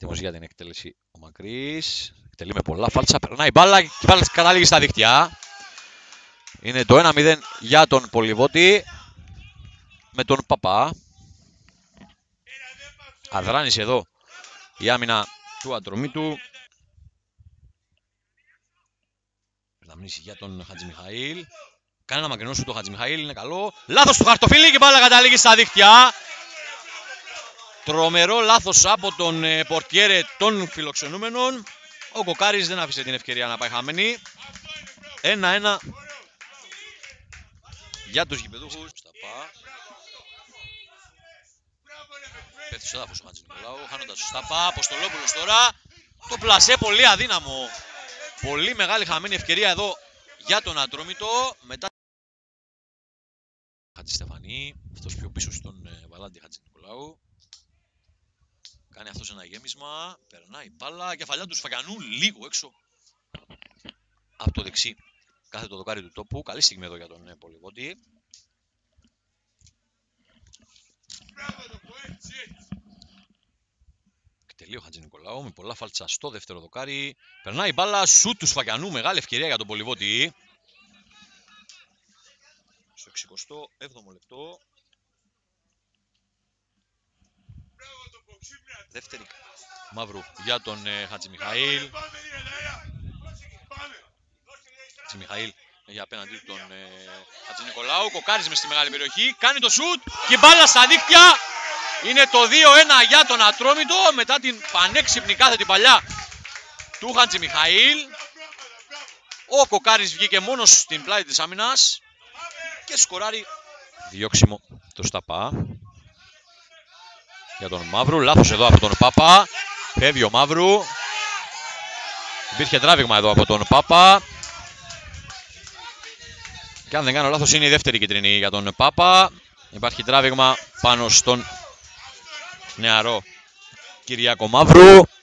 Έτοιμος για την εκτέλεση ο Μακρύς. Εκτελεί με πολλά φάλτσα. Περνάει η μπάλα και η μπάλα καταλήγει στα δίχτυα. Είναι το 1-0 για τον Πολυβότη. Με τον Παπά. Αδράνησε εδώ η άμυνα του Ατρομήτου. Περναμνήσει για τον Χατζημιχαήλ. Κάνει ένα μακρινό σου το Χατζημιχαήλ, είναι καλό. Λάθος του Χαρτοφίλη και η μπάλα καταλήγει στα δίχτυα. Τρομερό λάθος από τον πορτιέρε των φιλοξενούμενων. Ο Κοκάρης δεν άφησε την ευκαιρία να πάει χαμένη. 1-1 για τους γηπεδούχους. Πέφτει στο έδαφος ο Χατζηνικολάου, χάνοντας το Σταπά. Αποστολόπουλος τώρα. Το πλασέ πολύ αδύναμο. Πολύ μεγάλη χαμένη ευκαιρία εδώ για τον Ατρόμητο. Μετά Χατζηστεφανή, αυτός πιο πίσω στον Βαλάντη Χατζηνικολάου. Κάνει αυτός ένα γέμισμα, περνάει μπάλα, κεφαλιά του Σφαγιανού λίγο έξω από το δεξί. Κάθε το δοκάρι του τόπου, καλή στιγμή εδώ για τον Πολυβότη. Εκτελεί ο Χατζηνικολάου με πολλά φάλτσα στο δεύτερο δοκάρι. Περνάει μπάλα, σουτ του Σφαγιανού, μεγάλη ευκαιρία για τον Πολυβότη. Στο 67ο λεπτό. Δεύτερη μαύρου για τον Χατζημιχαήλ. Χατζημιχαήλ έχει απέναντι τον Χατζηνικολάου. Κοκάρης μες στη μεγάλη περιοχή. Κάνει το σουτ και μπάλα στα δίχτυα. Είναι το 2-1 για τον Ατρόμητο μετά την πανέξυπνη κάθετη παλιά του Χατζημιχαήλ. Ο Κοκάρης βγήκε μόνος στην πλάτη της άμυνας και σκοράρει. Διώξιμο το Σταπά για τον Μαύρου. Λάθος εδώ από τον Πάπα. Φεύγει ο Μαύρου. Υπήρχε τράβηγμα εδώ από τον Πάπα. Και αν δεν κάνω λάθος είναι η δεύτερη κίτρινη για τον Πάπα. Υπάρχει τράβηγμα πάνω στον νεαρό Κυριάκο Μαύρου.